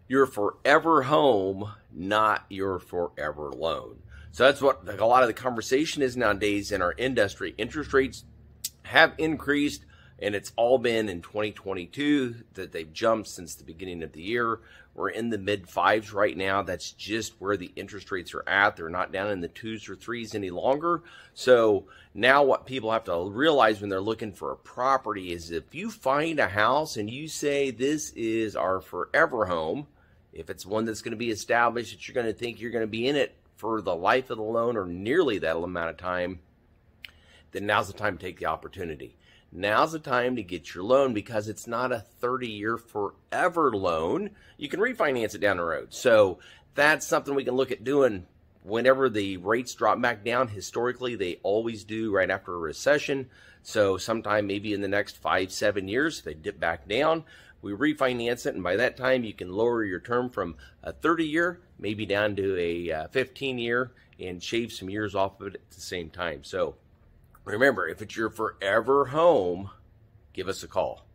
your forever home, not your forever loan. So that's what a lot of the conversation is nowadays in our industry. Interest rates have increased, and it's all been in 2022 that they've jumped since the beginning of the year. We're in the mid fives right now. That's just where the interest rates are at. They're not down in the 2s or 3s any longer. So now what people have to realize when they're looking for a property is if you find a house and you say this is our forever home, if it's one that's going to be established, that you're going to think you're going to be in it for the life of the loan or nearly that amount of time, then now's the time to take the opportunity. Now's the time to get your loan because it's not a 30-year forever loan. You can refinance it down the road. So that's something we can look at doing whenever the rates drop back down. Historically, they always do right after a recession. So sometime maybe in the next 5-7 years, they dip back down. We refinance it, and by that time, you can lower your term from a 30-year, maybe down to a 15-year, and shave some years off of it at the same time. So remember, if it's your forever home, give us a call.